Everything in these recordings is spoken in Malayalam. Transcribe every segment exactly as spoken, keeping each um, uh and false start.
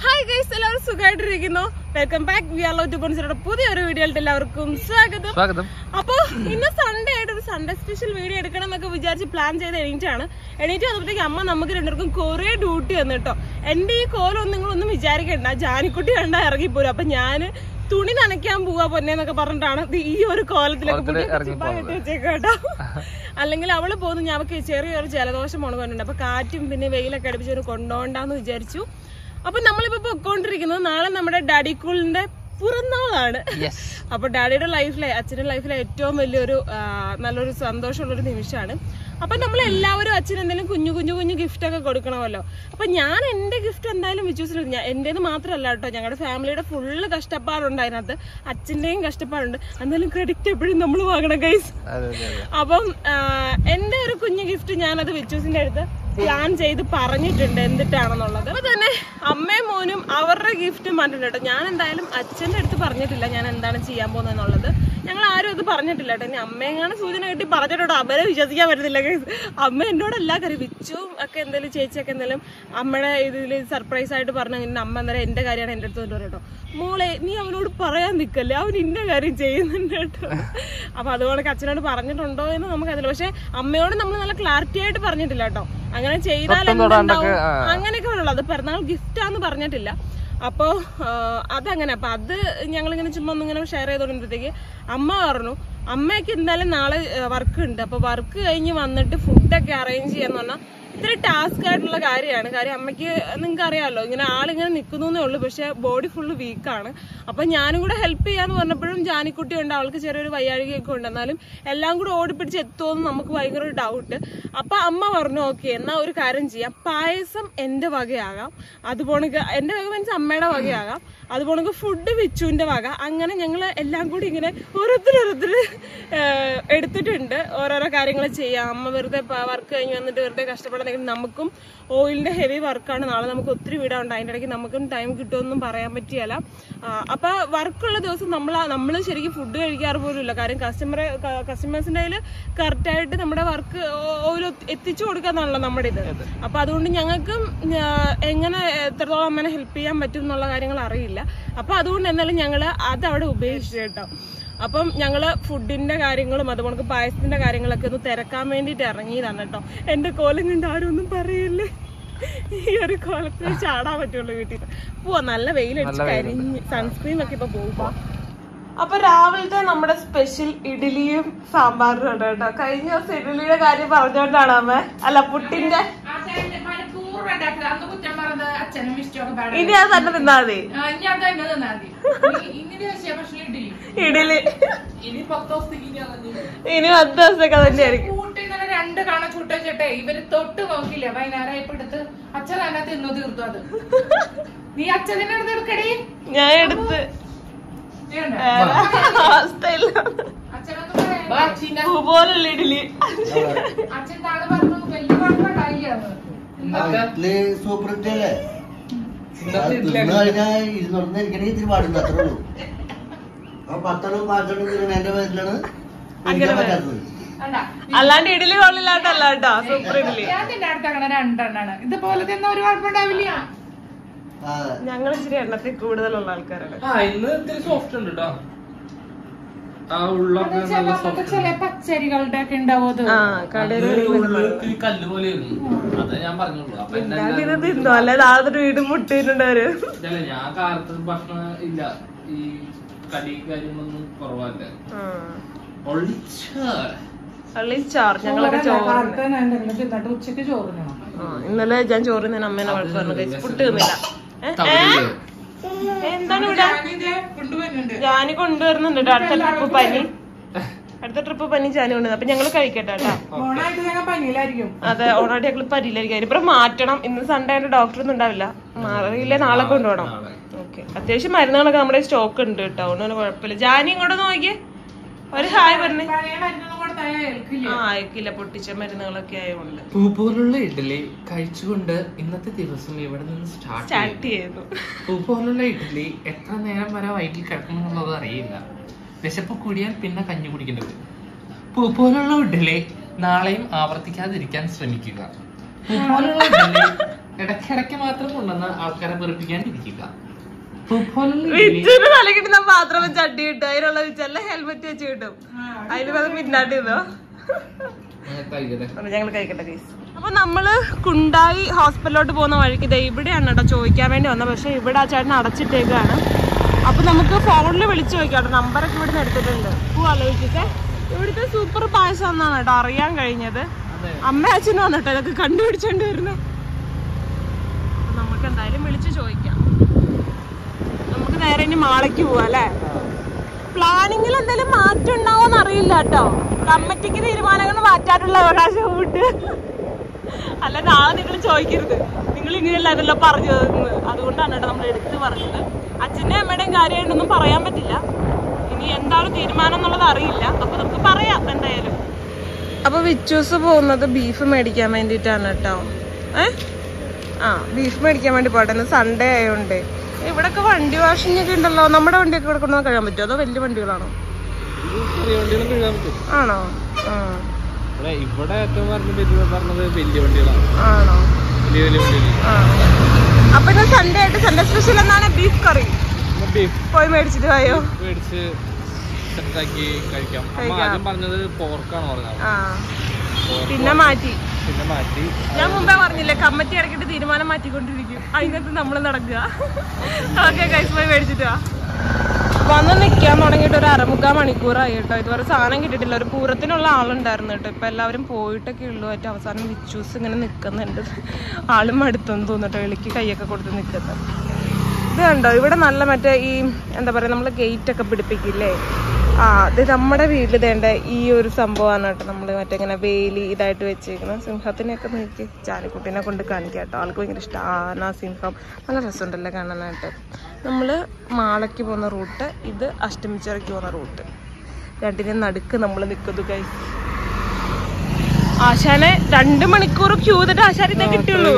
Hi guys, എല്ലാവരും സുഖമായിട്ടിരിക്കുന്നു. Welcome back. We are love to point പുതിയൊരു വീഡിയോയിലോട്ട് എല്ലാവർക്കും സ്വാഗതം. സ്വാഗതം. അപ്പൊ ഇന്ന് സൺഡേ ആയിട്ട് ഒരു സൺഡേ സ്പെഷ്യൽ വീഡിയോ എടുക്കണം എന്നൊക്കെ വിചാരിച്ച് പ്ലാൻ ചെയ്ത് എണീറ്റാണ്. എണീറ്റ് വന്നപ്പോഴത്തേക്ക് അമ്മ നമുക്ക് രണ്ടുപേർക്കും കുറേ ഡ്യൂട്ടി വന്നു കേട്ടോ. എന്റെ ഈ കോലൊന്നും നിങ്ങളൊന്നും വിചാരിക്കണ്ട, ജാനിക്കുട്ടി കണ്ടാ ഇറങ്ങിപ്പോരും. അപ്പൊ ഞാന് തുണി നനയ്ക്കാൻ പോവാ പൊന്നേന്നൊക്കെ പറഞ്ഞിട്ടാണ് ഈ ഒരു കോലത്തിലൊക്കെ വെച്ചേക്കട്ടോ. അല്ലെങ്കിൽ അവള് പോകുന്നു, ഞങ്ങൾക്ക് ചെറിയൊരു ജലദോഷം മുണുകൊണ്ടുണ്ട്. അപ്പൊ കാറ്റും പിന്നെ വെയിലൊക്കെ അടുപ്പിച്ച് ഒരു കൊണ്ടോണ്ടാന്ന് വിചാരിച്ചു. അപ്പൊ നമ്മളിപ്പോ പൊക്കോണ്ടിരിക്കുന്നത് നാളെ നമ്മുടെ ഡാഡി കൂളിന്റെ പിറന്നാളാണ്. അപ്പൊ ഡാഡിയുടെ ലൈഫിലെ അച്ഛന്റെ ലൈഫിലെ ഏറ്റവും വലിയൊരു നല്ലൊരു സന്തോഷമുള്ളൊരു നിമിഷമാണ്. അപ്പൊ നമ്മൾ എല്ലാവരും അച്ഛന് എന്തെങ്കിലും കുഞ്ഞു കുഞ്ഞു കുഞ്ഞു ഗിഫ്റ്റ് ഒക്കെ കൊടുക്കണമല്ലോ. അപ്പൊ ഞാൻ എന്റെ ഗിഫ്റ്റ് എന്തായാലും വിശ്വസിച്ചില്ല. ഞാൻ എന്റേത് മാത്രമല്ല കേട്ടോ, ഞങ്ങളുടെ ഫാമിലിയുടെ ഫുള്ള് കഷ്ടപ്പാടുണ്ട് അതിനകത്ത്, അച്ഛന്റെയും കഷ്ടപ്പാടുണ്ട്. എന്തായാലും ക്രെഡിറ്റ് എപ്പോഴും നമ്മൾ വാങ്ങണം ഗൈസ്. അപ്പം എന്റെ ഒരു കുഞ്ഞു ഗിഫ്റ്റ് ഞാനത് വിച്ചൂസിന്റെ അടുത്ത് പ്ലാൻ ചെയ്ത് പറഞ്ഞിട്ടുണ്ട് എന്തിട്ടാണെന്നുള്ളത്. അപ്പൊ തന്നെ അമ്മയും മോനും അവരുടെ ഗിഫ്റ്റും പറഞ്ഞിട്ടുണ്ട് കേട്ടോ. ഞാൻ എന്തായാലും അച്ഛന്റെ അടുത്ത് പറഞ്ഞിട്ടില്ല ഞാൻ എന്താണ് ചെയ്യാൻ പോകുന്നതെന്നുള്ളത്. ഞങ്ങൾ ആരും അത് പറഞ്ഞിട്ടില്ല കേട്ടോ. ഇനി അമ്മയെങ്ങാണ് സൂചന കിട്ടി പറഞ്ഞിട്ടോ, അവരെ വിശ്വസിക്കാൻ പറ്റത്തില്ല. അമ്മ എന്നോട് എല്ലാ കാര്യം വിച്ചും ഒക്കെ എന്തെങ്കിലും ചേച്ചിയൊക്കെ എന്തെങ്കിലും അമ്മയുടെ ഇതിൽ സർപ്രൈസ് ആയിട്ട് പറഞ്ഞു. ഇങ്ങനെ അമ്മ എന്തായാലും എന്റെ കാര്യമാണ് എന്റെ അടുത്ത് കൊണ്ട് കേട്ടോ, മോളെ നീ അവനോട് പറയാൻ നിൽക്കല്ലേ, അവൻ ഇന്ന കാര്യം ചെയ്യുന്നുണ്ട് കേട്ടോ. അപ്പൊ അതുകൊണ്ട് അച്ഛനോട് പറഞ്ഞിട്ടുണ്ടോ എന്ന് നമുക്കതില്ല. പക്ഷെ അമ്മയോട് നമ്മൾ നല്ല ക്ലാരിറ്റി ആയിട്ട് പറഞ്ഞിട്ടില്ല കേട്ടോ. അങ്ങനെ ചെയ്താൽ എന്തുണ്ടാവും അങ്ങനെയൊക്കെ ഉള്ളു. അത് പിറന്നാൾ ഗിഫ്റ്റാന്ന് പറഞ്ഞിട്ടില്ല. അപ്പോ അതങ്ങനെ. അപ്പൊ അത് ഞങ്ങളിങ്ങനെ ചുമ്മാ ഒന്നിങ്ങനെ ഷെയർ ചെയ്തോണ്ടിരുന്നപ്പോഴത്തേക്ക് അമ്മ പറഞ്ഞു അമ്മയ്ക്ക് എന്തായാലും നാളെ വർക്ക് ഉണ്ട്. അപ്പൊ വർക്ക് കഴിഞ്ഞ് വന്നിട്ട് ഫുഡൊക്കെ അറേഞ്ച് ചെയ്യാന്ന് പറഞ്ഞാൽ ഇത്തിരി ടാസ്ക് ആയിട്ടുള്ള കാര്യമാണ്. കാര്യം അമ്മയ്ക്ക് നിങ്ങൾക്ക് അറിയാമല്ലോ, ഇങ്ങനെ ആളിങ്ങനെ നിൽക്കുന്നേ ഉള്ളൂ, പക്ഷെ ബോഡി ഫുള്ള് വീക്കാണ്. അപ്പൊ ഞാനും കൂടെ ഹെൽപ്പ് ചെയ്യാന്ന് പറഞ്ഞപ്പോഴും ജാനിക്കുട്ടി ഉണ്ട്, അവൾക്ക് ചെറിയൊരു വയ്യാഴികയൊക്കെ ഉണ്ട്. എന്നാലും എല്ലാം കൂടെ ഓടിപ്പിടിച്ച് എത്തുമെന്ന് നമുക്ക് ഭയങ്കര ഒരു ഡൗട്ട്. അപ്പൊ അമ്മ പറഞ്ഞു ഓക്കെ എന്നാ ഒരു കാര്യം ചെയ്യാം, പായസം എന്റെ വകയാകാം, അതുപോലെ എന്റെ വക മീൻസ് അമ്മയുടെ വകയാകാം, അതുപോലെ ഫുഡ് വിച്ചുവിന്റെ വക. അങ്ങനെ ഞങ്ങൾ എല്ലാം കൂടി ഇങ്ങനെ ഓരോരുത്തരോരോരുത്തർ എടുത്തിട്ടുണ്ട്. ഓരോരോ കാര്യങ്ങൾ ചെയ്യാം. അമ്മ വെറുതെ വർക്ക് കഴിഞ്ഞ് വന്നിട്ട് വെറുതെ കഷ്ടപ്പെടാൻ നമുക്കും ഓയിലിന്റെ ഹെവി വർക്കാണ്. നാളെ നമുക്ക് ഒത്തിരി വീടുണ്ട്, അതിന്റെ ഇടയ്ക്ക് നമുക്കും ടൈം കിട്ടുമെന്നും പറയാൻ പറ്റിയല്ല. അപ്പൊ വർക്കുള്ള ദിവസം നമ്മൾ നമ്മൾ ശരിക്കും ഫുഡ് കഴിക്കാറ് പോലും ഇല്ല. കാര്യം കസ്റ്റമറെ കസ്റ്റമേഴ്സിന്റെ കയ്യിൽ കറക്റ്റ് ആയിട്ട് നമ്മുടെ വർക്ക് ഓരോ എത്തിച്ചു കൊടുക്കാന്നാണല്ലോ നമ്മുടെ ഇത്. അപ്പൊ അതുകൊണ്ട് ഞങ്ങൾക്കും എങ്ങനെ എത്രത്തോളം അമ്മനെ ഹെൽപ്പ് ചെയ്യാൻ പറ്റും എന്നുള്ള കാര്യങ്ങൾ അറിയില്ല. അപ്പൊ അതുകൊണ്ട് എന്നാലും ഞങ്ങള് അത് അവിടെ ഉപേക്ഷിച്ചു കേട്ടോ. അപ്പം ഞങ്ങള് ഫുഡിന്റെ കാര്യങ്ങളും അതുപോലെ പായസത്തിന്റെ കാര്യങ്ങളൊക്കെ ഒന്ന് തിരക്കാൻ വേണ്ടിട്ട് ഇറങ്ങിയതാണ് കേട്ടോ. എന്റെ കോലം കണ്ട് ആരും ഒന്നും പറയില്ലേ, ഈ ഒരു കോലത്തിൽ ചാടാൻ പറ്റുള്ളൂ വീട്ടിൽ. പോവാ, നല്ല വെയിലടിച്ച് കരിഞ്ഞ് സൺസ്ക്രീൻ ഒക്കെ ഇപ്പൊ പോകുമ്പോ. അപ്പൊ രാവിലത്തെ നമ്മുടെ സ്പെഷ്യൽ ഇഡ്ഡലിയും സാമ്പാറും ഉണ്ട് കേട്ടോ. കഴിഞ്ഞ ദിവസം ഇഡ്ഡലിയുടെ കാര്യം പറഞ്ഞോണ്ടാണ് അമ്മ, അല്ല പുട്ടിന്റെ. ഇനി അത് തന്നെ തിന്നാ മതി. ഇഡലി ഇനി പത്ത് ദിവസത്തേക്ക് തന്നെ ആയിരിക്കും. രണ്ട് കാണ ചുട്ടേ ഇവര് തൊട്ട് നോക്കില്ല. വൈകുന്നേരം ഇപ്പൊ എടുത്ത് അച്ഛൻ തന്നെ തിന്നു തീർത്തു. അത് നീ അച്ഛനെ അടുത്ത് എടുക്കടി. ഞാൻ എടുത്ത് പോലുള്ള ഇഡലി അച്ഛൻ താഴെ പറഞ്ഞു വലിയ കുഴപ്പമുണ്ടായില്ല. സൂപ്പർ ഇട്ടല്ലേ കഴിഞ്ഞാൽ ഇരുന്നൂറിന് എനിക്കണെങ്കിൽ ഇത്തിരി പാടില്ല, അത്രേ ഉള്ളൂ. അപ്പൊ പത്തെണ്ണം പാച്ചെണ്ണം എന്റെ പേരിലാണ് പറ്റാത്തത്. അല്ലാണ്ട് ഇഡലി കൊള്ളില്ലാട്ടല്ല കേട്ടോ, സൂപ്പർ ഇഡലി. അതിന്റെ അടുത്തങ്ങനെ രണ്ടെണ്ണാണ് ഇതുപോലെ തന്നെ ഒരു കുഴപ്പമുണ്ടാവില്ല. ഞങ്ങൾ ഇച്ചിരി എണ്ണത്തിൽ കൂടുതലുള്ള ആൾക്കാരാണ്. സോഫ്റ്റ് ഉണ്ട് കേട്ടോ. ചില പച്ചരികളുടെ ഒക്കെ ഉണ്ടാവും. കല്ല് പോലെ ഞാൻ പറഞ്ഞോളൂ. അപ്പൊ തിന്നോ അല്ലെ നാളെ വീട് മുട്ടിട്ടുണ്ടവര്. ഞാൻ കാലത്ത് ഭക്ഷണം ഇല്ല, ഈ കടി കാര്യങ്ങളൊന്നും കുറവല്ല. ഞങ്ങളൊക്കെ ചോറ് ഉച്ചക്ക് ചോറിനോ. ഇന്നലെ ഞാൻ ചോറ് തന്നെ അമ്മേനെ വഴക്ക് പറഞ്ഞു, പുട്ട് തിന്നില്ല. എന്താണ് ഇവിടെ ജാനി കൊണ്ടുവരുന്നുണ്ട് അടുത്ത ട്രിപ്പ് പനി, അടുത്ത ട്രിപ്പ് പനി ജാനി കൊണ്ടുവരുന്നത്. അപ്പൊ ഞങ്ങള് കഴിക്കട്ടെ കേട്ടോ. അതെ, ഓണായിട്ട് ഞങ്ങള് പനിയിലായിരിക്കും. ഇപ്പൊ മാറ്റണം. ഇന്ന് സൺഡേ ആയിട്ട് ഡോക്ടർ ഒന്നും ഉണ്ടാവില്ല, മാറിയില്ലേ നാളെ കൊണ്ടുപോകണം. ഓക്കെ, അത്യാവശ്യം മരുന്നുകളൊക്കെ നമ്മുടെ സ്റ്റോക്ക് ഉണ്ട് കേട്ടോ, അതുകൊണ്ട് കുഴപ്പമില്ല. ജാനി ഇങ്ങോട്ട് നോക്കിയേ, ഒരു ഹായ് പറഞ്ഞേ. ആ അയക്കില്ല, പൊട്ടിച്ച മരുന്നുകളൊക്കെ ആയതുകൊണ്ട്. പൂ പോലുള്ള ഇഡ്ഡലി കഴിച്ചുകൊണ്ട് ഇന്നത്തെ ദിവസം ഇവിടെ നിന്ന് സ്റ്റാർട്ട് ചെയ്തു. പൂ പോലുള്ള ഇഡ്ഡലി എത്ര നേരം വരെ വയറ്റിൽ കിടക്കണമെന്നുള്ളത് അറിയില്ല. വിശപ്പ് കൂടിയാൽ പിന്നെ കഞ്ഞി കുടിക്കേണ്ടി വരും. പൂ പോലുള്ള ഇഡ്ഡലി നാളെയും ആവർത്തിക്കാതിരിക്കാൻ ശ്രമിക്കുക. പൂപ്പോലുള്ള ഇഡ്ഡലി ഇടയ്ക്കിടയ്ക്ക് മാത്രം കൊണ്ടുവന്ന് ആൾക്കാരെ വെറുപ്പിക്കാണ്ടിരിക്കുക. പൂപ്പോലുള്ള ഇഡ്ഡലി വിച്ചുവിന് തല കിട്ടുന്ന പാത്രം വെച്ച് അടി കിട്ടും. അതിനുള്ള വിച്ചല്ല ഹെൽമെറ്റ് വെച്ച് കിട്ടും. അതിന് പത് പിന്നാട്ടി ഇതോ ഞങ്ങൾ കഴിക്കട്ടെ ഗൈസ്. അപ്പൊ നമ്മള് കുണ്ടായി ഹോസ്പിറ്റലിലോട്ട് പോകുന്ന വഴിക്ക് ഇത് ഇവിടെയാണ് കേട്ടോ ചോദിക്കാൻ വേണ്ടി വന്നത്. പക്ഷെ ഇവിടെ ആ ചേട്ടൻ അടച്ചിട്ടേക്കാണ്. അപ്പൊ നമുക്ക് ഫോണിൽ വിളിച്ചു ചോദിക്കാം. നമ്പറൊക്കെ ഇവിടെ നിന്ന് എടുത്തിട്ടുണ്ട്. പോവാലോ വിളിച്ചേ. ഇവിടുത്തെ സൂപ്പർ പായസം എന്നാണ് കേട്ടോ അറിയാൻ കഴിഞ്ഞത്. അമ്മ അച്ഛനും വന്നിട്ടോ ഇതൊക്കെ കണ്ടുപിടിച്ചോണ്ട് വരുന്നത്. നമുക്ക് എന്തായാലും വിളിച്ചു ചോദിക്കാം. നമുക്ക് നേരെ ഇനി മാളയ്ക്ക് പോവാ അല്ലേ. പ്ലാനിങ്ങിൽ എന്തെങ്കിലും മാറ്റം ഉണ്ടാവോന്ന് അറിയില്ല കേട്ടോ. കമ്മിറ്റിക്ക് തീരുമാനങ്ങൾ മാറ്റാനുള്ള അവകാശം വിട്ട് അല്ല നാളെ നിങ്ങൾ ചോദിക്കരുത് നിങ്ങൾ ഇങ്ങനെയല്ല ഇതെല്ലാം പറഞ്ഞത്. അതുകൊണ്ടാണ് കേട്ടോ നമ്മൾ എടുത്ത് പറഞ്ഞത്. അച്ഛൻ്റെ അമ്മയുടെയും കാര്യമായിട്ടൊന്നും പറയാൻ പറ്റില്ല. ഇനി എന്താണ് തീരുമാനം എന്നുള്ളത് അറിയില്ല. അപ്പൊ നമുക്ക് പറയാം എന്തായാലും. അപ്പൊ വിച്ചൂസ് പോകുന്നത് ബീഫ് മേടിക്കാൻ വേണ്ടിയിട്ടാണ് കേട്ടോ. ഏ ആ ബീഫ് മേടിക്കാൻ വേണ്ടി പോട്ടെ. സൺഡേ ആയതുകൊണ്ട് ഇവിടൊക്കെ വണ്ടി വാഷിംഗ് ഒക്കെ ഉണ്ടല്ലോ. നമ്മുടെ വണ്ടിയൊക്കെ ഇവിടെ കൊണ്ടുവന്ന് കഴിയാൻ പറ്റുമോ അതോ വലിയ വണ്ടികളാണോ? ആണോ? ഇവിടെ പറഞ്ഞത് വലിയ വണ്ടികളാണ്. ആണോ? അപ്പൊ ഇന്ന് സൺഡേ ആയിട്ട് സൺഡേ സ്പെഷ്യൽ എന്താണ്? ബീഫ് കറി പോയി മേടിച്ചിട്ട് പോയോ? മേടിച്ച് സെറ്റാക്കി കഴിക്കാം. പറഞ്ഞത് പോർക്കാണ് പറഞ്ഞത്. പിന്നെ മാറ്റി പിന്നെ മാറ്റി ഞാൻ മുമ്പേ പറഞ്ഞില്ലേ കമ്മിറ്റി ഇടയ്ക്കിട്ട് തീരുമാനം മാറ്റിക്കൊണ്ടിരിക്കും. അതിനകത്ത് നമ്മൾ നടക്കുക. ഓക്കെ ഗൈസ് പോയി മേടിച്ചിട്ട് വാ. വന്ന് നിൽക്കാൻ തുടങ്ങിയിട്ട് ഒരു അരമുക്കാൽ മണിക്കൂറായി കേട്ടോ. ഇതുവരെ സാധനം കിട്ടിയിട്ടില്ല. ഒരു പൂരത്തിനുള്ള ആളുണ്ടായിരുന്നു കേട്ടോ. ഇപ്പൊ എല്ലാവരും പോയിട്ടൊക്കെ ഉള്ളു. ഏറ്റവും അവസാനം വിച്ചൂസ് ഇങ്ങനെ നിൽക്കുന്നുണ്ട്. ആളും അടുത്തൊന്നും തോന്നിട്ടോ എളിക്ക് കൈയൊക്കെ കൊടുത്ത് നിൽക്കുന്നത്. ഇത് കണ്ടോ ഇവിടെ നല്ല മറ്റേ ഈ എന്താ പറയാ നമ്മള് ഗേറ്റ് ഒക്കെ പിടിപ്പിക്കില്ലേ. ആ ഇത് നമ്മുടെ വീട്ടിൽ വേണ്ട ഈ ഒരു സംഭവമാണ് കേട്ടോ. നമ്മള് മറ്റേ ഇങ്ങനെ വേലി ഇതായിട്ട് വെച്ചേക്കുന്നത്. സിംഹത്തിനെയൊക്കെ നോക്കി ജാനിക്കുട്ടീനെ കൊണ്ട് കാണിക്കാം കേട്ടോ. ആൾക്ക് ഭയങ്കര ഇഷ്ടം. ആന സിംഹം നല്ല രസമുണ്ടല്ലേ കാണാനായിട്ട്. നമ്മള് മാളയ്ക്ക് പോകുന്ന റൂട്ട്, ഇത് അഷ്ടമിച്ചിറയ്ക്ക് പോകുന്ന റൂട്ട്. രണ്ടിനും നടുക്ക് നമ്മൾ നിൽക്കുന്നു ഗൈസ്. ആശാനെ രണ്ട് മണിക്കൂർ ക്യൂ ചെയ്തിട്ട് ആശാനെ കിട്ടുള്ളൂ.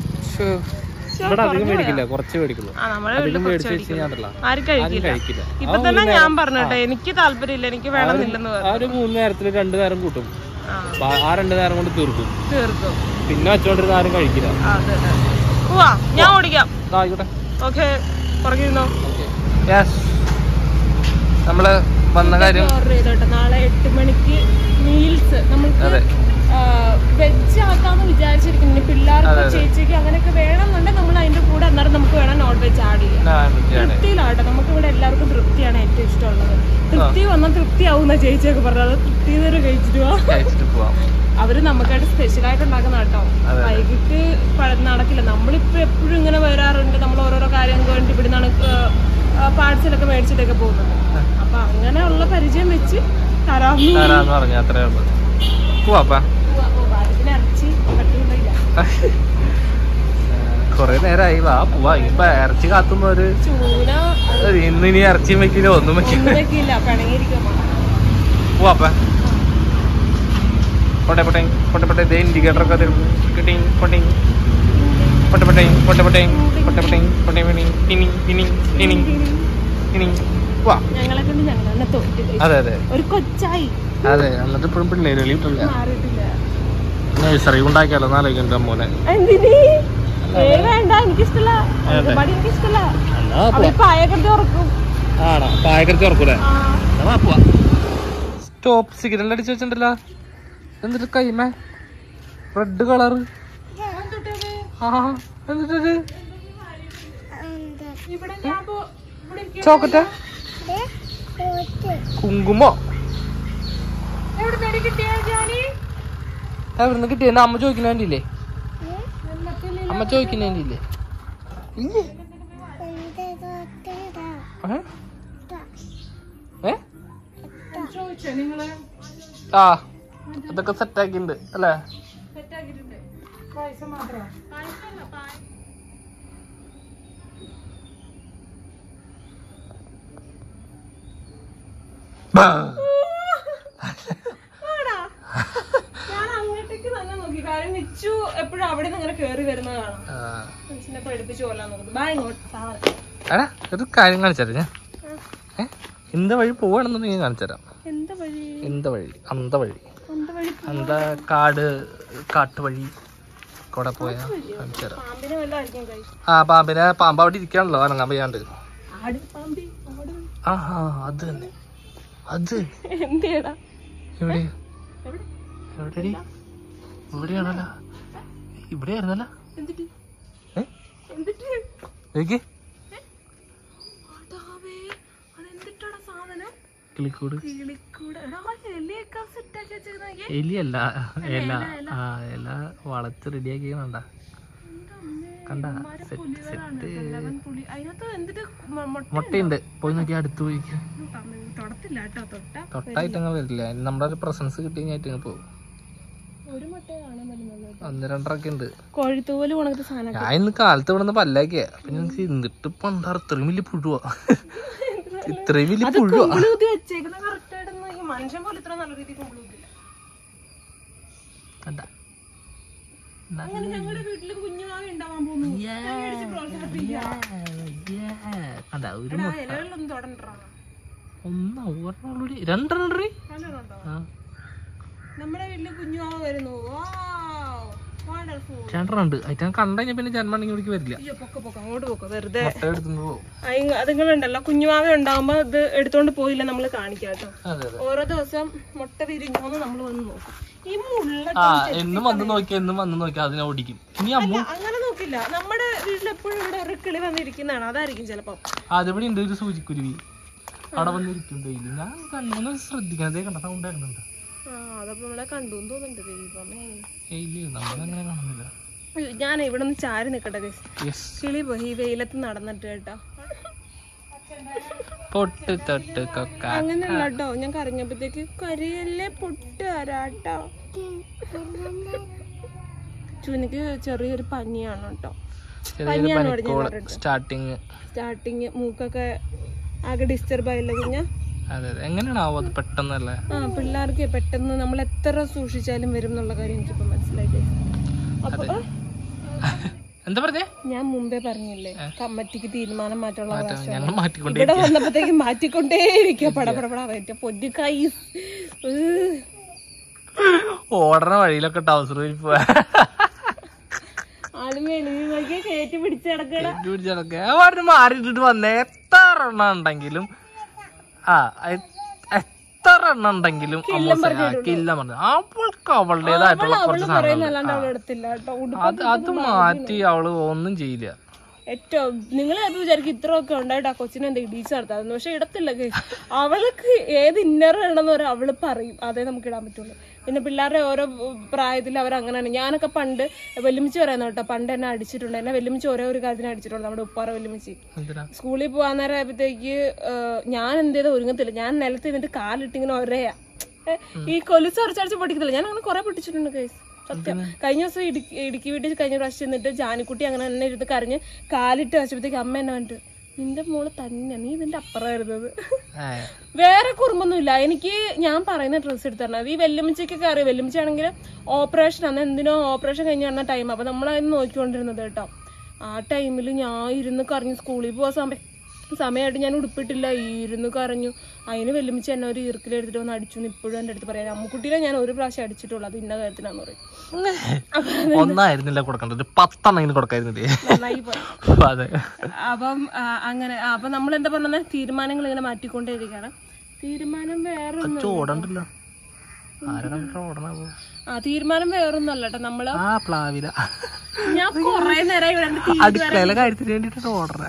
ഇപ്പൊ തന്നെ ഞാൻ പറഞ്ഞോട്ടെ എനിക്ക് താല്പര്യമില്ല, എനിക്ക് വേണമെന്നില്ലെന്ന് പറഞ്ഞു. മൂന്ന് നേരത്തില് രണ്ടു നേരം കൂട്ടും. ആ രണ്ടു നേരം കൊണ്ട് തീർക്കും തീർക്കും പിന്നെ വെച്ചോണ്ടിരുന്ന ആരും കഴിക്കില്ല. പോവാ ഞാൻ ഓടിക്കാം. ഓക്കെ പറഞ്ഞിരുന്നോ? നമ്മള് വന്ന കാര്യം ഓർഡർ ചെയ്തോട്ടെ. നാളെ എട്ട് മണിക്ക് മീൽസ് നമുക്ക് വെജ് ആക്കാന്ന് വിചാരിച്ചിരിക്കുന്നു. പിള്ളേർക്ക് ചേച്ചിക്ക് അങ്ങനെയൊക്കെ വേണമെന്നുണ്ടെങ്കിൽ നമ്മൾ അതിന്റെ കൂടെ അന്നേരം നമുക്ക് വേണം നോൺ വെജ് ആഡ് ചെയ്യാം. തൃപ്തിയിലാട്ടെ. നമുക്ക് ഇവിടെ എല്ലാവർക്കും തൃപ്തിയാണ് ഏറ്റവും ഇഷ്ടമുള്ളത്. തൃപ്തി വന്നാൽ തൃപ്തി ആവുന്ന ചേച്ചിയൊക്കെ പറഞ്ഞത്. തൃപ്തി വരെ കഴിച്ചിട്ട് പോവാം. അവര് നമുക്കായിട്ട് സ്പെഷ്യൽ ആയിട്ട് ഉണ്ടാക്കുന്ന കേട്ടോ. വൈകിട്ട് നടക്കില്ല. നമ്മളിപ്പോ എപ്പോഴും ഇങ്ങനെ വരാറുണ്ട്. നമ്മൾ ഓരോരോ കാര്യങ്ങൾക്ക് വേണ്ടി ഇവിടെ നിന്നാണ് പാഴ്സലൊക്കെ മേടിച്ചിട്ടൊക്കെ പോകുന്നത്. അപ്പൊ അങ്ങനെയുള്ള പരിചയം വെച്ച് തരാമെന്ന് പറഞ്ഞു. അത്രേ ഉള്ളൂ. കൊറേ നേരമായി. വാ പോവാ. ഇപ്പൊ ഇറച്ചി കാത്തുന്നവര് ഇന്ന് ഇനി ഇറച്ചിയും വെക്കില്ല ഒന്നും വെക്കില്ല. പോവാപ്പ പൊട്ടെ പൊട്ടെ പൊട്ടെ പൊട്ടെ ദേ ഇൻഡിക്കേറ്റർ ഒക്കെ കിട്ടി. പൊട്ടെ പൊട്ടെ പൊട്ടെ പൊട്ടെ പൊട്ടെ പൊട്ടെ പൊട്ടെ പൊട്ടെ പിനി പിനി പിനി പിനി പോവാ. അതെ അതെ അതെ. എന്നിട്ട് ഇപ്പോഴും പിള്ളേര് വെളിയിട്ടില്ല. നഴ്സറി ഉണ്ടാക്കിയാലോ നാലോക്കെ മോനെ. ആണോ പായക്കരത്തി ഉറക്കൂലേ? സ്റ്റോപ്പ് സിഗ്നൽ അടിച്ചു വെച്ചിട്ടുണ്ടല്ലോ. എന്നിട്ട് കൈമേ റെഡ് കളറ്. ആ എന്നിട്ട് ചോക്കട്ടെ കുങ്കുമോ എവിടുന്ന് കിട്ടിയ? അമ്മ ചോദിക്കുന്ന വേണ്ടിയില്ലേ? അമ്മ ചോദിക്കുന്ന വേണ്ടിയില്ലേ? ഇല്ലേ? ഏ ആ ഇതൊക്കെ സെറ്റാക്കിണ്ട് അല്ലേ? എപ്പോഴും അവിടെ നിന്ന് അങ്ങനെ കേറി വരുന്ന കാണാം. പഠിപ്പിച്ചു കൊല്ലാൻ നോക്കുന്നത്. ഒരു കാര്യം കാണിച്ചാലേ ഞാൻ എന്ത വഴി പോവാണെന്ന് ഞാൻ കാണിച്ചുതരാം. എന്താ വഴി? എന്ത വഴി? അന്ത വഴി. അന്ത കാട് കാട്ടുവഴി. അവിടെ പോയാ കാണിച്ചു തരാം. പാമ്പിനെ വല്ലതും ആയിരിക്കും guys. ആ പാമ്പിനെ പാമ്പ് അവിടെ ഇരിക്കാണല്ലോ അനങ്ങാൻ വയ്യാണ്ട്. ആട് പാമ്പി ആട്. ആ അത് തന്നെ അത് എന്തേടാ എവിടെ എവിടെ എവിടെടി ഇവിടെയാണല്ലോ ഇവിടെയായിരുന്നല്ലോ. എന്തിട്ട് ഏ എന്തിട്ട് നോക്കി അതാവേ അതെന്തിട്ടാടാ സാധനം? കിളിക്കൂട്. കിളിക്കൂട്. എടാ എലിയൊക്കെ സെറ്റ് ആക്കി വെച്ചിരുന്നെങ്കിൽ എലിയല്ല ഇല. ആ ഇല വളച്ച് റെഡിയാക്കിയാണ്ട കണ്ട സെറ്റ് സെറ്റ് അതിനകത്ത് എന്തിട്ട് മുട്ടയുണ്ട്. പോയി നോക്കി അടുത്ത് പോയി തൊടത്തില്ല കേട്ടോ. തൊട്ട തൊട്ടായിട്ട് അങ്ങനെ വരില്ല. നമ്മുടെ ഒരു പ്രസൻസ് കിട്ടി കഴിഞ്ഞാൽ ഇങ്ങ് പോകും. ഒരു മുട്ടയെ കാണാൻ പറ്റുന്നുള്ളൂ. ഒന്ന് രണ്ടരൊക്കെ ഉണ്ട്. കോഴിത്തൂവല് ഉണക്കത്തെ സാധനം. ഞാൻ ഇന്ന് കാലത്ത് ഇവിടെ നിന്ന് പല്ലാക്കിയ അപ്പൊ ഞങ്ങൾക്ക് എന്നിട്ട് ഇപ്പൊ എന്താ ഇത്രയും വലിയ പുഴുവാ ഇത്രയും വലിയ പുഴുവാ. വെച്ചേക്കുന്ന കറക്റ്റ് ആയിട്ട് മനുഷ്യൻ പോലെ ഇത്ര നല്ല രീതിയിൽ കുമ്പിളൂത്തില്ല. കണ്ട അങ്ങനെ ഞങ്ങളുടെ വീട്ടില് കുഞ്ഞുമാവ ഉണ്ടാവാൻ പോകുന്നു. കണ്ട ഒരു മുട്ട ഇലകളിലൊന്നും തൊടണ്ടാ. ഒന്നാ ഒരെണ്ണുള്ളൂടി രണ്ടെണ്ണ. നമ്മുടെ വീട്ടില് കുഞ്ഞുമാവ വരുന്നു. രണ്ടെണ്ണം ഉണ്ട്. അതിന് കണ്ടു കഴിഞ്ഞാൽ പിന്നെ ജന്മണെങ്കിൽ ഇവിടേക്ക് വരില്ല. പൊക്ക പൊക്ക അങ്ങോട്ട് പോക്കോ വെറുതെ. മുട്ട എടുത്തുകൊണ്ട് പോകും. അതുങ്ങളുണ്ടല്ലോ കുഞ്ഞുമാവ ഉണ്ടാവുമ്പോ ഇത് എടുത്തോണ്ട് പോയില്ല നമ്മള് കാണിക്കാം കേട്ടോ. അതെ അതെ. ഓരോ ദിവസം മുട്ട വിരിഞ്ഞോന്ന് നമ്മള് വന്ന് നോക്കും. ഈ മുള്ള ആ എന്നും വന്ന് നോക്കി എന്നും വന്ന് നോക്കി അതിനെ ഓടിക്കും. ഇനി അമ്മ അങ്ങനെ നോക്കില്ല. നമ്മുടെ വീട്ടിലെപ്പോഴും ഇവിടെ ഒരു കിളി വന്നിരിക്കുന്നതാണ്. അതായിരിക്കും ചിലപ്പോ. അതിവിടെ ഉണ്ട് ഒരു സൂചിക്കുരുവി അവിടെ വന്നിരിക്കും ഡെയിലി. ഞാൻ കണ്ണൊന്ന് ശ്രദ്ധിക്കാതെ കണ്ട സൗണ്ട് ആയിരുന്നുണ്ട്. ആ അതപ്പോ നമ്മളെ കണ്ടു തോന്നുന്നുണ്ട് ദൈവമേ. നമ്മളങ്ങനെ കാണുന്നില്ല. ഞാൻ ഇവിടെ നിന്ന് ചാരി നിക്കട്ടെ. യെസ് കിളി പോയി ഈ വെയിലത്ത് നടന്നിട്ട് കേട്ടോ. പൊട്ട് തൊട്ട് കൊക്ക അങ്ങനെയല്ല കേട്ടോ. ഞാൻ കരഞ്ഞപ്പോഴത്തേക്ക് കരിയല്ലേ പൊട്ട് വരാട്ടോ. ചുനിക്ക് ചെറിയൊരു പനിയാണ് കേട്ടോ. പനിയാണ് പറഞ്ഞ സ്റ്റാർട്ടിങ് സ്റ്റാർട്ടിങ് മൂക്കൊക്കെ ആകെ ഡിസ്റ്റർബ് ആയില്ല കുഞ്ഞ. അതെ അതെ. എങ്ങനെയാണാവോ അത് പെട്ടെന്നല്ലേ? ആ പിള്ളേർക്ക് പെട്ടെന്ന് നമ്മൾ എത്ര സൂക്ഷിച്ചാലും വരും എന്നുള്ള കാര്യം എനിക്കിപ്പോ മനസ്സിലായി. അപ്പൊ എന്താ പറഞ്ഞേ? ഞാൻ മുമ്പേ പറഞ്ഞില്ലേ കമ്മിറ്റിക്ക് തീരുമാനം മാറ്റാനുള്ള ഞങ്ങൾ മാറ്റിക്കൊണ്ടേ ഇവിടെ വന്നപ്പോഴത്തേക്ക് മാറ്റിക്കൊണ്ടേ ഇരിക്കുക. പടപടപടാ പൊന്നിക്കായി ഓടണ വഴിയിലൊക്കെ ടൗസർ പോവാ ആള് മെലിഞ്ഞ കയറ്റി പിടിച്ചടക്കുക മാറിയിട്ടിട്ട് വന്നേ. എത്ര എണ്ണ ഉണ്ടെങ്കിലും ആ എത്ര എണ്ണ ഉണ്ടെങ്കിലും കില്ല പറഞ്ഞു അവൾക്ക് അവളുടേതായിട്ടുള്ള കുറച്ച് സാധനങ്ങൾ അത് അത് മാറ്റി അവള് ഒന്നും ചെയ്യില്ല. ഏറ്റവും നിങ്ങൾ വിചാരിക്കും ഇത്രയൊക്കെ ഉണ്ടായിട്ട് ആ കൊച്ചിനെ എന്താ ഇടീച്ച് നടത്താമെന്ന്. പക്ഷെ ഇടത്തില്ല. അവൾക്ക് ഏത് ഇന്നർ വേണമെന്ന് പറയാം അവള് പറയും. അതേ നമുക്ക് ഇടാൻ പറ്റുള്ളൂ. പിന്നെ പിള്ളേരുടെ ഓരോ പ്രായത്തിൽ അവരങ്ങനെയാണ്. ഞാനൊക്കെ പണ്ട് വെല്ലുമിച്ച് പറയുന്ന കേട്ടോ. പണ്ട് എന്നെ അടിച്ചിട്ടുണ്ട്. എന്നെ വെല്ലുമിച്ച് ഓരോ ഒരു കാര്യത്തിന് അടിച്ചിട്ടുണ്ട്. നമ്മുടെ ഉപ്പാറ വെല്ലുമിച്ച് സ്കൂളിൽ പോകാൻ നേരം ആയപ്പോഴത്തേക്ക് ഞാൻ എന്ത് ചെയ്താൽ ഒരുങ്ങത്തില്ല. ഞാൻ നിലത്ത് നിന്നിട്ട് കാലിട്ടിങ്ങനെ ഒരയാ ഈ കൊലുസ് അരച്ചരച്ച് പൊട്ടിക്കത്തില്ല. ഞാൻ അങ്ങനെ കുറെ പൊട്ടിച്ചിട്ടുണ്ട് കേസ്. സത്യം. കഴിഞ്ഞ ദിവസം ഇടുക്കി ഇടുക്കി വീട്ടിൽ കഴിഞ്ഞ പ്രാവശ്യം എന്നിട്ട് ജാനിക്കുട്ടി അങ്ങനെ തന്നെ ഇരുന്ന് കരഞ്ഞ് കാലിട്ട് വെച്ചപ്പോഴത്തേക്ക് അമ്മ എന്നെ വന്നിട്ട് നിന്റെ മോള് തന്നെ നീ ഇതിന്റെ അപ്പുറമായിരുന്നത്. വേറെ കുറുമ്പൊന്നുമില്ല. എനിക്ക് ഞാൻ പറയുന്ന ഡ്രസ്സ് എടുത്തു തരണം. ഈ വെല്ലുമിച്ചയ്ക്കൊക്കെ അറിയാം. വെല്ലുമിച്ചാണെങ്കിൽ ഓപ്പറേഷൻ അന്ന് എന്തിനോ ഓപ്പറേഷൻ കഴിഞ്ഞ് നടന്ന ടൈം. അപ്പൊ നമ്മളതിന് നോക്കിക്കൊണ്ടിരുന്നത് കേട്ടോ. ആ ടൈമിൽ ഞാൻ ഇരുന്ന് കരഞ്ഞു. സ്കൂളിൽ പോകാൻ സമയം സമയമായിട്ട് ഞാൻ ഉടുപ്പിട്ടില്ല. ഇരുന്ന് കരഞ്ഞു. അതിന് വെല്ലുമിച്ച് എന്നെ ഒരു ഈർക്കിലെടുത്തിട്ട് വന്ന് അടിച്ചു. ഇപ്പോഴും എന്റെ അടുത്ത് പറയാം അമ്മുക്കുട്ടീനെ ഞാൻ ഒരു പ്രാവശ്യം അടിച്ചിട്ടുള്ളൂ. അത് ഇന്ന കാര്യത്തിനാന്ന് പറയും. ഒന്നായിരുന്നില്ല കൊടുക്കണ്ടത് പത്തെണ്ണം കൊടുക്കായിരുന്നില്ലേ? നന്നായി പോയി. അപ്പം അങ്ങനെ അപ്പൊ നമ്മൾ എന്താ പറഞ്ഞത് തീരുമാനങ്ങൾ ഇങ്ങനെ മാറ്റിക്കൊണ്ടേയിരിക്കുകയാണ്. തീരുമാനം വേറെ ഒന്നും ആ തീരുമാനം വേറൊന്നല്ല കേട്ടോ. നമ്മള് ഞാൻ കൊറേ നേരം അടുക്കളയിലെ കാര്യത്തിന് വേണ്ടിട്ട് ഓർഡർ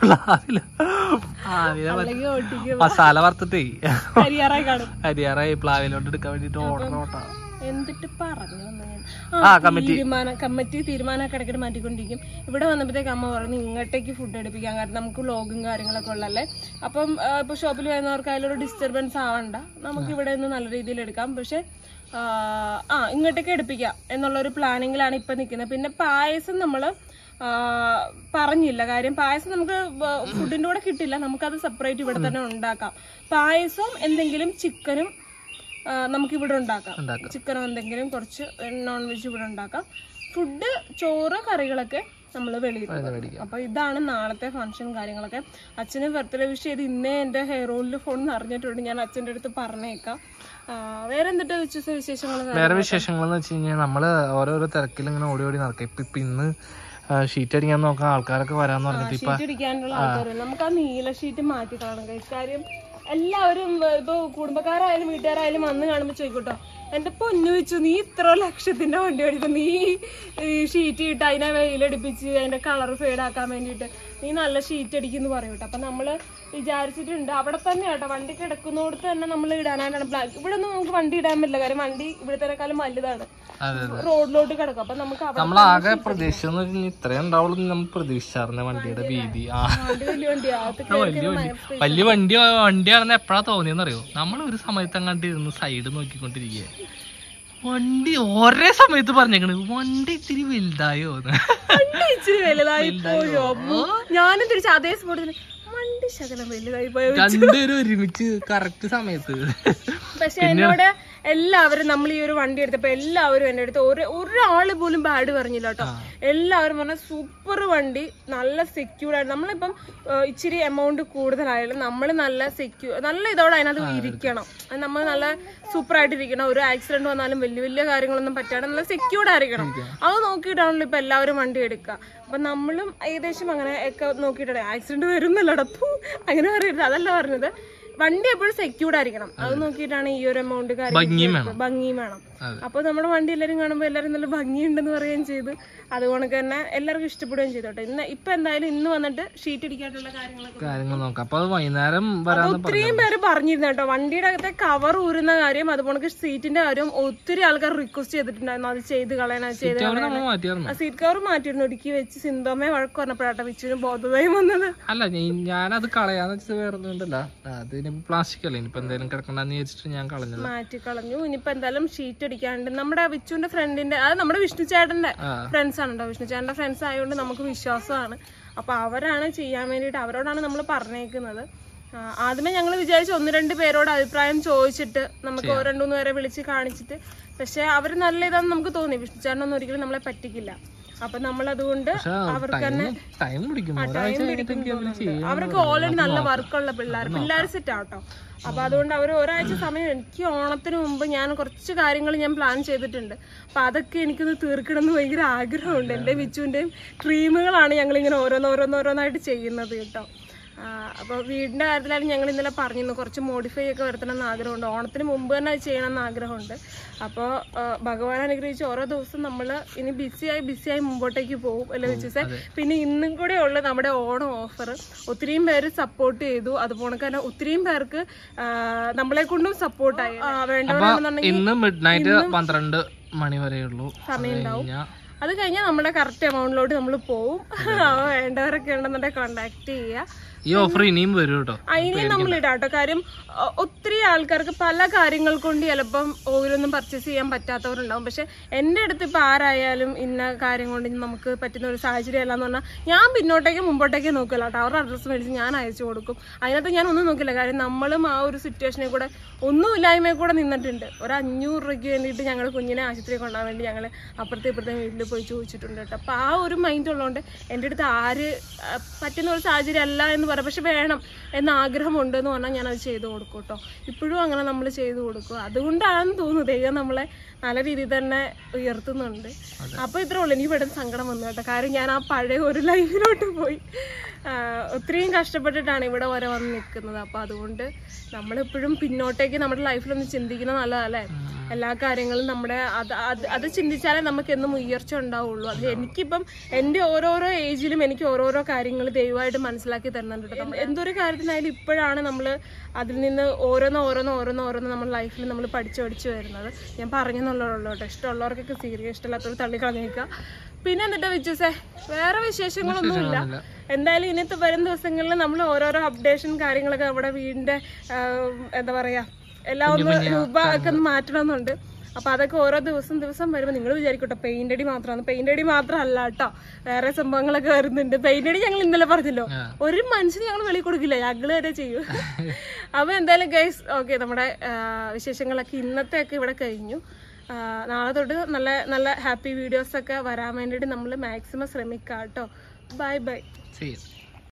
മസാല വറുത്തിട്ടേ ഹരിയാറായി കാണും. ഹരിയാറായി പ്ലാവിലോട്ട് എടുക്കാൻ വേണ്ടിട്ട് ഓർഡർ ഓട്ടാ. എന്നിട്ട് പറഞ്ഞു വന്നു തീരുമാനം കമ്മിറ്റി തീരുമാനമൊക്കെ ഇടയ്ക്കിടെ മാറ്റിക്കൊണ്ടിരിക്കും. ഇവിടെ വന്നപ്പോഴത്തേക്ക് അമ്മ പറഞ്ഞു ഇങ്ങോട്ടേക്ക് ഫുഡ് എടുപ്പിക്കാൻ. കാരണം നമുക്ക് വ്ളോഗും കാര്യങ്ങളൊക്കെ ഉള്ളല്ലേ. അപ്പം ഇപ്പൊ ഷോപ്പിൽ വരുന്നവർക്ക് അതിലൊരു ഡിസ്റ്റർബൻസ് ആവണ്ട. നമുക്ക് ഇവിടെ നിന്ന് നല്ല രീതിയിൽ എടുക്കാം. പക്ഷെ ആ ഇങ്ങോട്ടേക്ക് എടുപ്പിക്കാം എന്നുള്ളൊരു പ്ലാനിങ്ങിലാണ് ഇപ്പൊ നിൽക്കുന്നത്. പിന്നെ പായസം നമ്മള് പറഞ്ഞില്ല. കാര്യം പായസം നമുക്ക് ഫുഡിന്റെ കൂടെ കിട്ടില്ല. നമുക്കത് സെപ്പറേറ്റ് ഇവിടെ തന്നെ ഉണ്ടാക്കാം. പായസം എന്തെങ്കിലും ചിക്കനും നമുക്ക് ഇവിടെ ഉണ്ടാക്കാം. ചിക്കനോ എന്തെങ്കിലും കുറച്ച് നോൺ വെജ് ഇവിടെ ഉണ്ടാക്കാം. ഫുഡ് ചോറ് കറികളൊക്കെ നമ്മള് വെളിയിൽ. അപ്പൊ ഇതാണ് നാളത്തെ ഫംഗ്ഷൻ കാര്യങ്ങളൊക്കെ. അച്ഛന് ബർത്ത്ഡേ വിഷ് ചെയ്ത് ഇന്നേ എന്റെ ഹെയർ ഓയിലിൽ ഫോൺ നിറഞ്ഞിട്ടുണ്ട്. ഞാൻ അച്ഛൻ്റെ അടുത്ത് പറഞ്ഞേക്കാം. വേറെ എന്തിട്ട് വിശേഷങ്ങൾ? വേറെ വിശേഷങ്ങൾ എന്ന് വെച്ച് കഴിഞ്ഞാൽ നമ്മള് ഓരോരോ തിരക്കിൽ ഇങ്ങനെ ഓടി ഓടി നടക്കാം. ഇപ്പൊ ഇപ്പൊ ഇന്ന് ഷീറ്റ് അടിക്കാൻ നോക്കാൻ ആൾക്കാരൊക്കെ വരാന്ന് പറഞ്ഞിട്ട് ഇപ്പൊ ഷീറ്റ് അടിക്കാനുള്ള ആൾക്കാർ നമുക്ക് ആ നീല ഷീറ്റ് മാറ്റി കാണണം. കാര്യം എല്ലാവരും ഇപ്പൊ കുടുംബക്കാരായാലും വീട്ടുകാരായാലും വന്ന് കാണുമ്പോ ചോദിക്കട്ടോ, എന്റെ പൊന്നു വെച്ചു നീ ഇത്ര ലക്ഷത്തിന്റെ വണ്ടി ഓടിക്കും, നീ ഷീറ്റ് ഇട്ട് അതിനെ വെയിലടിപ്പിച്ച് അതിന്റെ കളർ ഫെയ്ഡ് ആക്കാൻ വേണ്ടിട്ട് നീ നല്ല ഷീറ്റ് അടിക്കുന്നു പറയൂട്ടോ. അപ്പൊ നമ്മള് വിചാരിച്ചിട്ടുണ്ട് അവിടെ തന്നെ കേട്ടോ, വണ്ടി കിടക്കുന്നോടത്ത് തന്നെ നമ്മൾ ഇടാനായിട്ടാണ് പ്ലാൻ. ഇവിടെ ഒന്നും നമുക്ക് വണ്ടി ഇടാൻ പറ്റില്ല, കാര്യം വണ്ടി ഇവിടത്തേക്കാളും വലുതാണ്, റോഡിലോട്ട് കിടക്കും. അപ്പൊ നമുക്ക് നമ്മളാകെ പ്രതീക്ഷിച്ചെന്ന് വെച്ചാൽ ഇത്രയും ഉണ്ടാവുള്ളൂ നമ്മൾ പ്രതീക്ഷിച്ചാർന്ന വണ്ടിയുടെ വീതി. വലിയ വണ്ടിയാ, വലിയ വണ്ടി വണ്ടിയാണെന്ന് എപ്പോഴാ തോന്നിയെന്ന് അറിയോ? നമ്മൾ ഒരു സമയത്ത് അങ്ങോട്ട് ഇരുന്ന് സൈഡ് നോക്കിക്കൊണ്ടിരിക്കുക, വണ്ടി ഒരേ സമയത്ത് പറഞ്ഞേക്കണ് വണ്ടി ഇത്തിരി വലുതായോ, വണ്ടി ഇച്ചിരി വലുതായി പോയോ. ഞാനും തിരിച്ച് അതേ സ്പോട്ടിൽ വണ്ടി ശകലം വലുതായി പോയോ. രണ്ടുപേരും ഒരുമിച്ച് കറക്റ്റ് സമയത്ത്. പക്ഷെ എന്നോട് എല്ലാവരും നമ്മൾ ഈ ഒരു വണ്ടി എടുത്തപ്പോ എല്ലാവരും എന്റെ അടുത്ത് ഒരു ഒരാള് പോലും ബാഡ് പറഞ്ഞില്ല കേട്ടോ. എല്ലാവരും പറഞ്ഞ സൂപ്പർ വണ്ടി, നല്ല സെക്യൂർഡ് ആയിട്ട്. നമ്മളിപ്പം ഇച്ചിരി എമൗണ്ട് കൂടുതലായാലും നമ്മൾ നല്ല സെക്യൂർ നല്ല ഇതോടെ അതിനകത്ത് ഇരിക്കണം. നമ്മൾ നല്ല സൂപ്പർ ആയിട്ട് ഇരിക്കണം. ഒരു ആക്സിഡന്റ് വന്നാലും വലിയ വലിയ കാര്യങ്ങളൊന്നും പറ്റാതെ നല്ല സെക്യൂർഡ് ആയിരിക്കണം. അത് നോക്കിയിട്ടാണല്ലോ ഇപ്പൊ എല്ലാവരും വണ്ടി എടുക്കുക. അപ്പൊ നമ്മളും ഏകദേശം അങ്ങനെ ഒക്കെ നോക്കിയിട്ടാണ്. ആക്സിഡന്റ് വരുന്നല്ലടപ്പൂ അങ്ങനെ പറയരുത്, അതല്ല പറഞ്ഞത്. വണ്ടി എപ്പോഴും സെക്യൂർഡ് ആയിരിക്കണം. അത് നോക്കിയിട്ടാണ് ഈ ഒരു എമൗണ്ട് കാര്യങ്ങൾ, ഭംഗിയും വേണം. അപ്പൊ നമ്മുടെ വണ്ടി എല്ലാരും കാണുമ്പോ എല്ലാരും നല്ല ഭംഗിയുണ്ടെന്ന് പറയുകയും ചെയ്തു. അതുകൊണ്ട് തന്നെ എല്ലാവർക്കും ഇഷ്ടപ്പെടുകയും ചെയ്തോട്ടെ. ഇന്ന് ഇപ്പൊ എന്തായാലും ഇന്ന് വന്നിട്ട് ഷീറ്റ് അടിക്കാനുള്ള കാര്യങ്ങൾ നോക്കാം. അപ്പൊ വൈകുന്നേരം ഒത്തിരിയും പേര് പറഞ്ഞിരുന്നു കേട്ടോ, വണ്ടിയുടെ അകത്തെ കവർ ഊരുന്ന കാര്യം, അതുപോലെ സീറ്റിന്റെ കാര്യം ഒത്തിരി ആൾക്കാർ റിക്വസ്റ്റ് ചെയ്തിട്ടുണ്ടായിരുന്നു. അത് ചെയ്ത് കളയണം, ചെയ്ത് കളയണം. സീറ്റ് കവർ മാറ്റിയിരുന്നു, ഇടുക്കി വെച്ച് സിന്തോമേ വഴക്ക് പറഞ്ഞപ്പോഴാട്ടോ വിച്ചുവിന് ബോധവയും വന്നത്. അല്ല ഞാനത് കളയാന്ന് വെച്ചത് വേറെ ഒന്നുമില്ല, അത് പ്ലാസ്റ്റിക് അല്ലേ, ഇനിയിപ്പോ എന്തായാലും കിടക്കണ്ടെന്ന് വിചാരിച്ചിട്ട് ഞാൻ കളഞ്ഞത്, മാറ്റി കളഞ്ഞു. ഇനിയിപ്പോ എന്തായാലും ഷീറ്റ് അടിക്കാണ്ട് നമ്മുടെ വിച്ചുവിന്റെ ഫ്രണ്ടിന്റെ, അത് നമ്മുടെ വിഷ്ണു ചേട്ടന്റെ ഫ്രണ്ട്സ് ആണ് കേട്ടോ. വിഷ്ണു ചേട്ടന്റെ ഫ്രണ്ട്സ് ആയതുകൊണ്ട് നമുക്ക് വിശ്വാസമാണ്. അപ്പൊ അവരാണ് ചെയ്യാൻ വേണ്ടിട്ട്, അവരോടാണ് നമ്മൾ പറഞ്ഞേക്കുന്നത്. ആദ്യമേ ഞങ്ങൾ വിചാരിച്ചു ഒന്ന് രണ്ട് പേരോട് അഭിപ്രായം ചോദിച്ചിട്ട് നമുക്ക് രണ്ടു മൂന്ന് പേരെ വിളിച്ച് കാണിച്ചിട്ട്, പക്ഷെ അവര് നല്ല ഇതാന്ന് നമുക്ക് തോന്നി. വിഷ്ണു ചേട്ടനൊന്നും ഒരിക്കലും നമ്മളെ പറ്റിക്കില്ല. അപ്പൊ നമ്മൾ അതുകൊണ്ട് അവർക്ക് തന്നെ ടൈം പിടിക്കും. അവർക്ക് ഓൾറെഡി നല്ല വർക്കുള്ള പിള്ളേർ പിള്ളേർ സെറ്റ് ആട്ടോ. അപ്പൊ അതുകൊണ്ട് അവർ ഒരാഴ്ച സമയം, എനിക്ക് ഓണത്തിന് മുമ്പ് ഞാൻ കുറച്ച് കാര്യങ്ങൾ ഞാൻ പ്ലാൻ ചെയ്തിട്ടുണ്ട്. അപ്പൊ അതൊക്കെ എനിക്കൊന്ന് തീർക്കണം എന്ന് ഭയങ്കര ആഗ്രഹമുണ്ട്. എന്റെ വിച്ചുവിന്റെയും ഡ്രീമുകളാണ് ഞങ്ങൾ ഇങ്ങനെ ഓരോന്നോരോന്നോരോന്നായിട്ട് ചെയ്യുന്നത് കേട്ടോ. അപ്പോൾ വീടിൻ്റെ കാര്യത്തിലായാലും ഞങ്ങൾ ഇന്നലെ പറഞ്ഞിരുന്നു കുറച്ച് മോഡിഫൈ ഒക്കെ വരുത്തണം എന്ന് ആഗ്രഹമുണ്ട്. ഓണത്തിന് മുമ്പ് തന്നെ അത് ചെയ്യണം എന്ന് ആഗ്രഹമുണ്ട്. അപ്പോൾ ഭഗവാൻ അനുഗ്രഹിച്ച് ഓരോ ദിവസം നമ്മൾ ഇനി ബിസിയായി ബിസിയായി മുമ്പോട്ടേക്ക് പോകും അല്ലേ വിശ്വസേ. പിന്നെ ഇന്നും കൂടെ ഉള്ള നമ്മുടെ ഓണം ഓഫർ ഒത്തിരിയും പേര് സപ്പോർട്ട് ചെയ്തു. അതുപോലെ തന്നെ ഒത്തിരിയും പേർക്ക് നമ്മളെ കൊണ്ടും സപ്പോർട്ടായി. വേണ്ടവരാണെന്നുണ്ടെങ്കിൽ ഇന്ന് മിഡ് നൈറ്റ് പന്ത്രണ്ട് മണി വരെയുള്ളൂ സമയം ഉണ്ടാവും. അത് കഴിഞ്ഞാൽ നമ്മുടെ കറക്റ്റ് എമൗണ്ടിലോട്ട് നമ്മൾ പോവും. വേണ്ടവരൊക്കെ ഉണ്ടെന്നുണ്ടെങ്കിൽ കോണ്ടാക്ട് ചെയ്യുക. ഈ ഓഫർ ഇനിയും വരും കേട്ടോ. ഇനിയും നമ്മൾ ഇടാട്ടോ. കാര്യം ഒത്തിരി ആൾക്കാർക്ക് പല കാര്യങ്ങൾ കൊണ്ട് ചിലപ്പം ഓയിലൊന്നും പർച്ചേസ് ചെയ്യാൻ പറ്റാത്തവരുണ്ടാവും. പക്ഷെ എൻ്റെ അടുത്ത് ഇപ്പം ആരായാലും ഇന്ന കാര്യം കൊണ്ട് നമുക്ക് പറ്റുന്ന ഒരു സാഹചര്യം അല്ലാന്ന് പറഞ്ഞാൽ ഞാൻ പിന്നോട്ടേക്ക് മുമ്പോട്ടേക്ക് നോക്കില്ല കേട്ടോ. അവരുടെ അഡ്രസ്സ് മേടിച്ച് ഞാൻ അയച്ചു കൊടുക്കും. അതിനകത്ത് ഞാൻ ഒന്നും നോക്കില്ല. കാര്യം നമ്മളും ആ ഒരു സിറ്റുവേഷനിൽ കൂടെ ഒന്നുമില്ലായ്മയിൽ കൂടെ നിന്നിട്ടുണ്ട്. ഒരു അഞ്ഞൂറ് രൂപയ്ക്ക് വേണ്ടിയിട്ട് ഞങ്ങൾ കുഞ്ഞിനെ ആശുപത്രി കൊണ്ടുപോകാൻ വേണ്ടി ഞങ്ങൾ അപ്പുറത്തെ ഇപ്പുറത്തെ വീട്ടിൽ പോയി ചോദിച്ചിട്ടുണ്ട് കേട്ടോ. അപ്പം ആ ഒരു മൈൻഡ് ഉള്ളതുകൊണ്ട് എൻ്റെ അടുത്ത് ആര് പറ്റുന്ന ഒരു സാഹചര്യം അല്ല എന്ന് പറയാം. പക്ഷെ വേണം എന്ന ആഗ്രഹമുണ്ട് എന്ന് പറഞ്ഞാൽ ഞാനത് ചെയ്തു കൊടുക്കും കേട്ടോ. ഇപ്പോഴും അങ്ങനെ നമ്മൾ ചെയ്തു കൊടുക്കും. അതുകൊണ്ടാണെന്ന് തോന്നുന്നു ദൈവം നമ്മളെ നല്ല രീതിയിൽ തന്നെ ഉയർത്തുന്നുണ്ട്. അപ്പോൾ ഇത്രേ ഉള്ളൂ. എനിക്ക് പെട്ടെന്ന് സങ്കടം വന്നു കേട്ടോ. കാര്യം ഞാൻ ആ പഴയ ഒരു ലൈഫിലോട്ട് പോയി ഒത്തിരിയും കഷ്ടപ്പെട്ടിട്ടാണ് ഇവിടെ വരെ വന്ന് നിൽക്കുന്നത്. അപ്പോൾ അതുകൊണ്ട് നമ്മളെപ്പോഴും പിന്നോട്ടേക്ക് നമ്മുടെ ലൈഫിലൊന്ന് ചിന്തിക്കുന്നത് നല്ലതല്ലേ. എല്ലാ കാര്യങ്ങളും നമ്മുടെ അത് അത് അത് ചിന്തിച്ചാലേ നമുക്ക് എന്നും ഉയർച്ച ഉണ്ടാവുള്ളൂ. അത് എനിക്കിപ്പം എൻ്റെ ഓരോരോ ഏജിലും എനിക്ക് ഓരോരോ കാര്യങ്ങൾ ദൈവമായിട്ട് മനസ്സിലാക്കി തരുന്നുണ്ട് കേട്ടോ. എന്തൊരു കാര്യത്തിനായാലും ഇപ്പോഴാണ് നമ്മൾ അതിൽ നിന്ന് ഓരോന്നോ ഓരോന്നോ ഓരോന്നോ ഓരോന്നോ നമ്മുടെ ലൈഫിൽ നമ്മൾ പഠിച്ചു പഠിച്ചു വരുന്നത്. ഞാൻ പറഞ്ഞെന്നുള്ളൂ കേട്ടോ. ഇഷ്ടമുള്ളവർക്കൊക്കെ സീരിയസ്, ഇഷ്ടമില്ലാത്തവർ തള്ളിക്കളഞ്ഞേക്കുക. പിന്നെ എന്നിട്ട് വിശ്വസേ വേറെ വിശേഷങ്ങളൊന്നുമില്ല. എന്തായാലും ഇന്നത്തെ വരും ദിവസങ്ങളിൽ നമ്മൾ ഓരോരോ അപ്ഡേഷൻ കാര്യങ്ങളൊക്കെ നമ്മുടെ വീടിന്റെ എന്താ പറയാ എല്ലാം ഒന്ന് രൂപ ഒക്കെ ഒന്ന് മാറ്റണമെന്നുണ്ട്. അപ്പൊ അതൊക്കെ ഓരോ ദിവസം ദിവസം വരുമ്പോൾ നിങ്ങൾ വിചാരിക്കട്ടോ പെയിന്റ് അടി മാത്രമാണ്. പെയിന്റ് അടി മാത്രമല്ല കേട്ടോ, വേറെ സംഭവങ്ങളൊക്കെ വരുന്നുണ്ട്. പെയിന്റ് അടി ഞങ്ങൾ ഇന്നലെ പറഞ്ഞല്ലോ, ഒരു മനുഷ്യന് ഞങ്ങൾ വെളി കൊടുക്കില്ല, ഞങ്ങൾ വരെ ചെയ്യും. അപ്പൊ എന്തായാലും ഗൈസ് ഓക്കെ, നമ്മുടെ വിശേഷങ്ങളൊക്കെ ഇന്നത്തെ ഒക്കെ ഇവിടെ കഴിഞ്ഞു. നാളെ തൊട്ട് നല്ല നല്ല ഹാപ്പി വീഡിയോസ് ഒക്കെ വരാൻ വേണ്ടിയിട്ട് നമ്മൾ മാക്സിമം ശ്രമിക്കാം കേട്ടോ. Bye by.